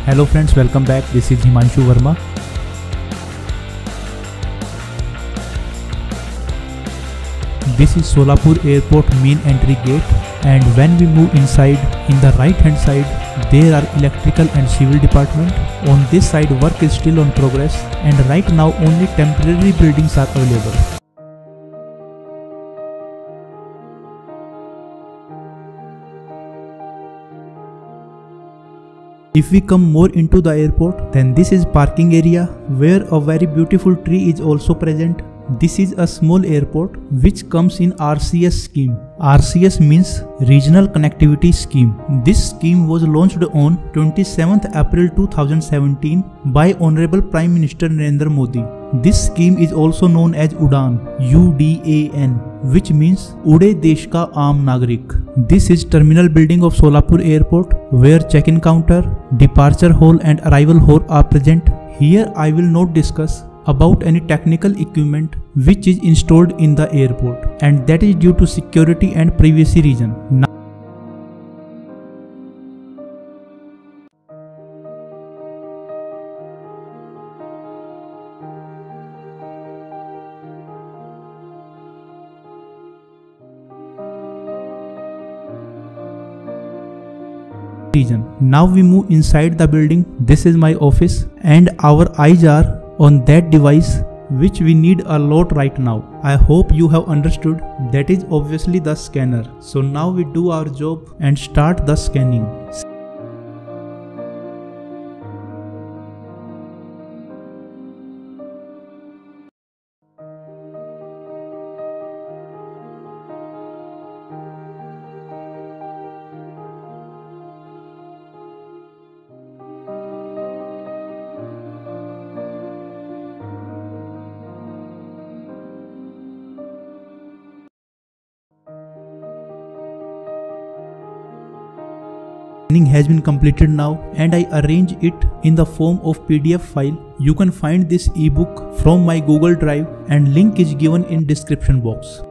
Hello friends, welcome back. This is Himanshu Verma. This is Solapur Airport main entry gate, and when we move inside, in the right hand side there are electrical and civil department. On this side work is still on progress, and right now only temporary buildings are available. If we come more into the airport, then this is parking area where a very beautiful tree is also present. This is a small airport which comes in RCS scheme. RCS means Regional Connectivity Scheme. This scheme was launched on 27th April 2017 by Honorable Prime Minister Narendra Modi. This scheme is also known as UDAN, UDAN, which means Ude Desh Ka Aam Nagarik. This is terminal building of Solapur Airport where check-in counter, departure hall and arrival hall are present. Here I will not discuss about any technical equipment which is installed in the airport, and that is due to security and privacy reason. Now we move inside the building. This is my office and our eyes are on that device which we need a lot right now. I hope you have understood. That is obviously the scanner. So now we do our job and start the scanning. Scanning has been completed now, and I arrange it in the form of PDF file. You can find this ebook from my Google Drive and link is given in description box.